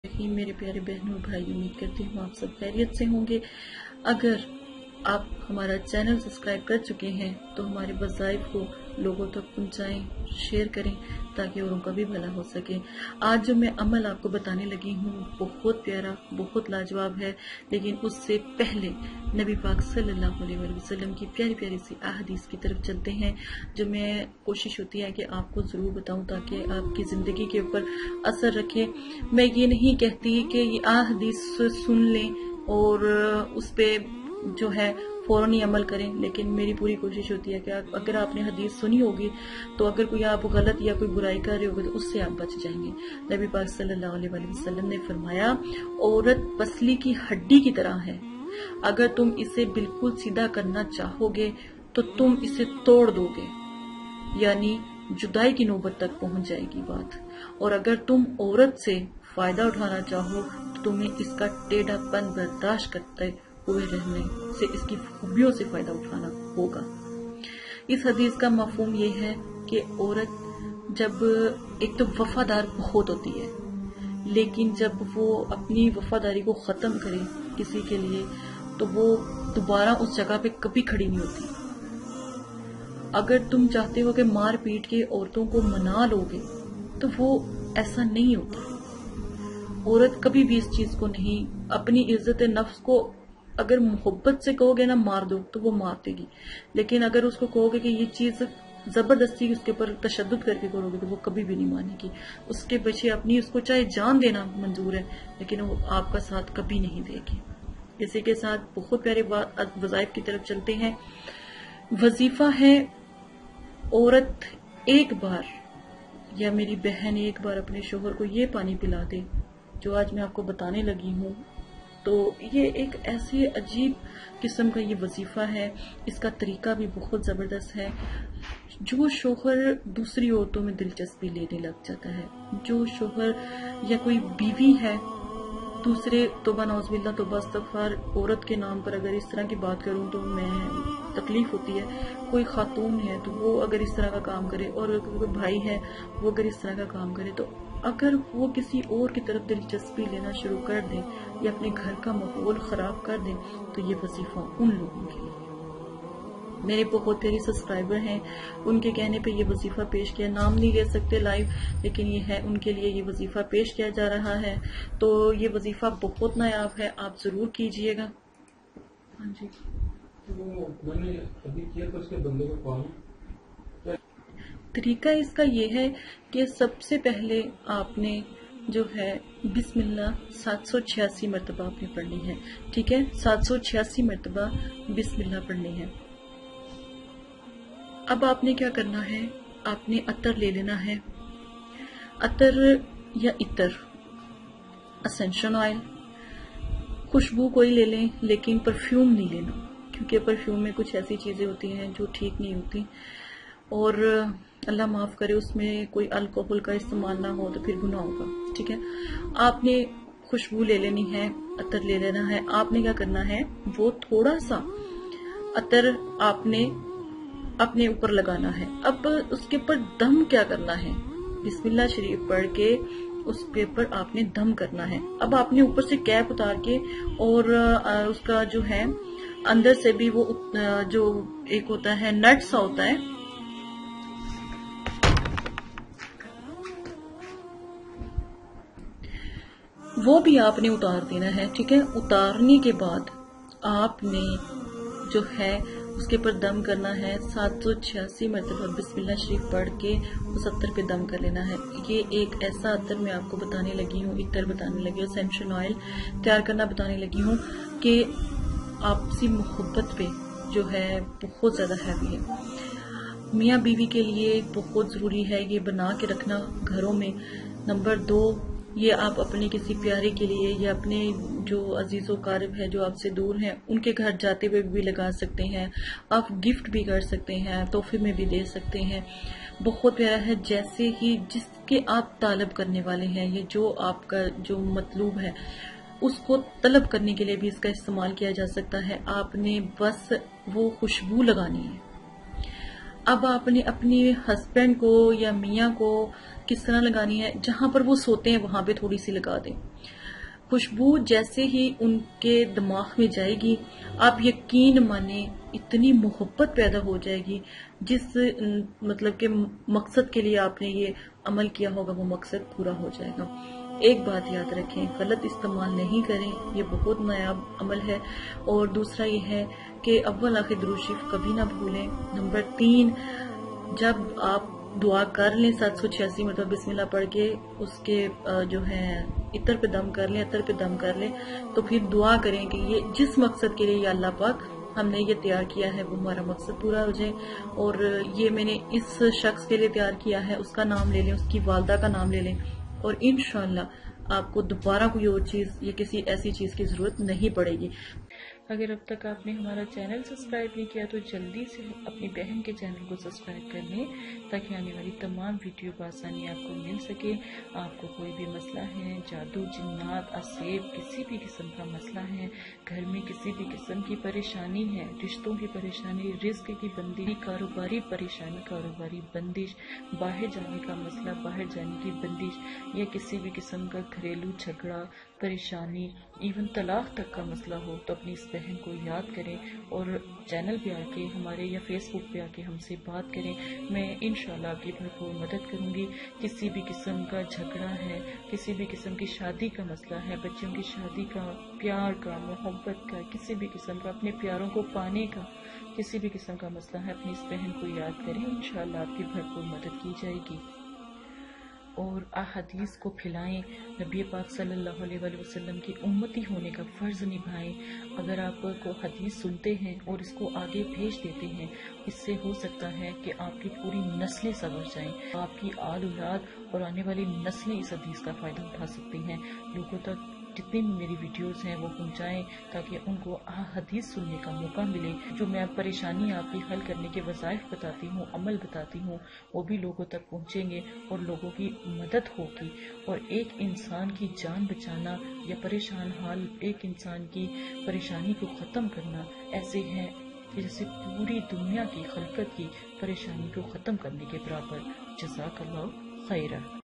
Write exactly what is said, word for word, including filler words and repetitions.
रहीम मेरे प्यारे बहनों और भाई, उम्मीद करती हूँ आप सब खैरियत से होंगे। अगर आप हमारा चैनल सब्सक्राइब कर चुके हैं तो हमारे वज़ाइफ को लोगों तक पहुंचाएं, शेयर करें ताकि औरों का भी भला हो सके। आज जो मैं अमल आपको बताने लगी हूँ बहुत प्यारा, बहुत लाजवाब है, लेकिन उससे पहले नबी पाक सल्लल्लाहु अलैहि वसल्लम की प्यारी प्यारी सी अहादीस की तरफ चलते हैं, जो मैं कोशिश होती है कि आपको जरूर बताऊं ताकि आपकी जिंदगी के ऊपर असर रखे। मैं ये नहीं कहती कि ये अहादीस सुन लें और उस पे जो है फौरन ही अमल करें, लेकिन मेरी पूरी कोशिश होती है कि अगर आपने हदीस सुनी होगी तो अगर कोई आप गलत या कोई बुराई कर रहे होगे तो उससे आप बच जाएंगे। नबी पाक सल्लल्लाहु अलैहि वसल्लम ने फरमाया, औरत पसली की हड्डी की तरह है, अगर तुम इसे बिल्कुल सीधा करना चाहोगे तो तुम इसे तोड़ दोगे, यानी जुदाई की नौबत तक पहुंच जाएगी बात। और अगर तुम औरत से फायदा उठाना चाहो तो तुम्हें इसका टेढ़ापन बर्दाश्त करते हुए रहने से, इसकी खूबियों से फायदा उठाना होगा। इस हदीस का मफहूम ये है कि औरत जब एक तो वफादार बहुत होती है, लेकिन जब वो अपनी वफादारी को खत्म करे किसी के लिए तो वो दोबारा उस जगह पे कभी खड़ी नहीं होती। अगर तुम चाहते हो कि मार पीट के औरतों को मना लोगे तो वो ऐसा नहीं होता। औरत कभी भी इस चीज को नहीं, अपनी इज्जत नफ्स को अगर मोहब्बत से कहोगे ना मार दो तो वो मार देगी, लेकिन अगर उसको कहोगे कि ये चीज जबरदस्ती उसके ऊपर तशद्दुद करके करोगे तो वो कभी भी नहीं मानेगी। उसके बच्चे अपनी उसको चाहे जान देना मंजूर है, लेकिन वो आपका साथ कभी नहीं देगी। इसी के साथ बहुत प्यारे वज़ाइफ की तरफ चलते हैं। वजीफा है, औरत एक बार या मेरी बहन एक बार अपने शोहर को ये पानी पिला दे जो आज मैं आपको बताने लगी हूँ, तो ये एक ऐसी अजीब किस्म का ये वजीफा है। इसका तरीका भी बहुत जबरदस्त है। जो शोहर दूसरी औरतों में दिलचस्पी लेने लग जाता है, जो शोहर या कोई बीवी है दूसरे, तौबा नौज़बिल्लाह तौबा इस्तग़फ़ार, औरत के नाम पर अगर इस तरह की बात करूं तो मैं तकलीफ होती है। कोई खातून है तो वो अगर इस तरह का काम करे, और कोई भाई है वो अगर इस तरह का काम करे, तो अगर वो किसी और की तरफ दिलचस्पी लेना शुरू कर दे या अपने घर का माहौल खराब कर दे तो ये वजीफा उन लोगों के लिए। मेरे बहुत प्यारे सब्सक्राइबर हैं, उनके कहने पे ये वजीफा पेश किया, नाम नहीं ले सकते लाइव, लेकिन ये है उनके लिए ये वजीफा पेश किया जा रहा है। तो ये वजीफा बहुत नायाब है, आप जरूर कीजिएगा। हाँ जी, तो मैंने अभी किया तो उसके बंदे को कॉल। तरीका इसका ये है कि सबसे पहले आपने जो है बिस्मिल्लाह सात सौ छियासी मरतबा आपने पढ़नी है। ठीक है, सात सौ छियासी मरतबा बिस्मिल्लाह पढ़नी है। अब आपने क्या करना है, आपने अतर ले लेना है, अतर या इतर, असेंशन ऑयल, खुशबू कोई ले लें लेकिन परफ्यूम नहीं लेना, क्योंकि परफ्यूम में कुछ ऐसी चीजें होती हैं जो ठीक नहीं होती, और अल्लाह माफ करे उसमें कोई अल्कोहल का इस्तेमाल ना हो तो फिर गुनाह होगा। ठीक है, आपने खुशबू ले लेनी है, अतर ले लेना है। आपने क्या करना है, वो थोड़ा सा अतर आपने अपने ऊपर लगाना है। अब उसके ऊपर दम क्या करना है, बिस्मिल्लाह शरीफ पढ़ के उसके ऊपर आपने दम करना है। अब आपने ऊपर से कैप उतार के, और उसका जो है अंदर से भी वो जो एक होता है नट सा होता है, वो भी आपने उतार देना है। ठीक है, उतारने के बाद आपने जो है उसके ऊपर दम करना है। सात सौ छियासी मरतबा बिस्मिल्लाह शरीफ पढ़ के उस अत्तर पे दम कर लेना है। ये एक ऐसा अत्तर मैं आपको बताने लगी हूँ, इतर बताने लगी हूँ, एसेंशियल ऑयल तैयार करना बताने लगी हूँ कि आपसी मोहब्बत पे जो है बहुत ज्यादा हैवी है। मियाँ बीवी के लिए बहुत जरूरी है ये बना के रखना घरों में। नंबर दो, ये आप अपने किसी प्यारे के लिए या अपने जो अजीजों कारब है जो आपसे दूर हैं उनके घर जाते हुए भी लगा सकते हैं। आप गिफ्ट भी कर सकते हैं, तोहफे में भी दे सकते हैं। बहुत प्यारा है, जैसे ही जिसके आप तालब करने वाले हैं, ये जो आपका जो मतलूब है उसको तलब करने के लिए भी इसका इस्तेमाल किया जा सकता है। आपने बस वो खुशबू लगानी है। अब आपने अपने हस्बैंड को या मियाँ को किस तरह लगानी है, जहां पर वो सोते हैं वहां पे थोड़ी सी लगा दें। خوشبو جیسے ہی ان کے دماغ میں جائے گی، آپ یقین مانیں اتنی محبت پیدا ہو جائے گی، جس مطلب کہ مقصد کے لیے آپ نے یہ عمل کیا ہوگا وہ مقصد پورا ہو جائے گا۔ ایک بات یاد رکھیں، غلط استعمال نہیں کریں، یہ بہت نایاب عمل ہے۔ اور دوسرا یہ ہے کہ اول آخر درود شریف کبھی نہ بھولیں۔ نمبر تین، جب آپ دعا کر لیں سات سو چھیاسی مرتبہ بسم اللہ پڑھ کے اس کے جو ہے عطر پہ دم کر لیں عطر پہ دم کر لیں تو پھر دعا کریں کہ یہ جس مقصد کے لیے یا اللہ پاک ہم نے یہ تیار کیا ہے وہ ہمارا مقصد پورا ہو جائے۔ اور یہ میں نے اس شخص کے لیے تیار کیا ہے، اس کا نام لے لیں، اس کی والدہ کا نام لے لیں، اور انشاءاللہ آپ کو دوبارہ کوئی اور چیز یا کسی ایسی چیز کی ضرورت نہیں پڑے گی۔ اگر اب تک آپ نے ہمارا چینل سبسکرائب نہیں کیا تو جلدی سے اپنی بہن کے چینل کو سبسکرائب کر لیں تاکہ آنے والی تمام ویڈیو بآسانی آپ کو مل سکے۔ آپ کو کوئی بھی مسئلہ ہے، جادو، جنات، اسیب، کسی بھی قسم کا مسئلہ ہے، گھر میں کسی بھی قسم کی پریشانی ہے، رشتوں کی پریشانی، رزق کی بندش، کاروباری پریشانی، کاروباری بندش، باہر جانے کا مسئلہ، باہر جانے کی بندش، یا کسی بھی قسم کا گھریلو جھگڑا، پریشانی، ایون طلاق تک کا مسئلہ ہو تو اپنی اس بہن کو یاد کریں اور چینل پہ آ کے ہمارے یا فیس بک پہ آ کے ہم سے بات کریں۔ میں انشاءاللہ آپ کی بھرپور مدد کروں گی۔ کسی بھی قسم کا جھگڑا ہے، کسی بھی قسم کی شادی کا مسئلہ ہے، بچوں کی شادی کا، پیار کا، محبت کا، کسی بھی قسم کا اپنے پیاروں کو پانے کا کسی بھی قسم کا مسئلہ ہے، اپنی اس بہن کو یاد کریں، انشاءاللہ آپ کی بھرپور مدد کی جائے گی۔ اور احادیث کو پھیلائیں، نبی پاک صلی اللہ علیہ وآلہ وسلم کی امتی ہونے کا فرض نبھائیں۔ اگر آپ کو حدیث سنتے ہیں اور اس کو آگے بھیج دیتے ہیں، اس سے ہو سکتا ہے کہ آپ کی پوری نسلیں سنور جائیں، آپ کی آل اولاد اور آنے والی نسلیں اس حدیث کا فائدہ اٹھا سکتی ہیں۔ لوگوں تک جتنی بھی میری ویڈیوز ہیں وہ پہنچائیں تاکہ ان کو حدیث سننے کا موقع ملے۔ جو میں پریشانی آپ کی حل کرنے کے وظائف بتاتی ہوں، عمل بتاتی ہوں، وہ بھی لوگوں تک پہنچیں گے اور لوگوں کی مدد ہوگی۔ اور ایک انسان کی جان بچانا یا پریشان حال ایک انسان کی پریشانی کو ختم کرنا ایسے ہے کہ جیسے پوری دنیا کی خلقت کی پریشانی کو ختم کرنے کے برابر۔ جزاک اللہ خیرہ۔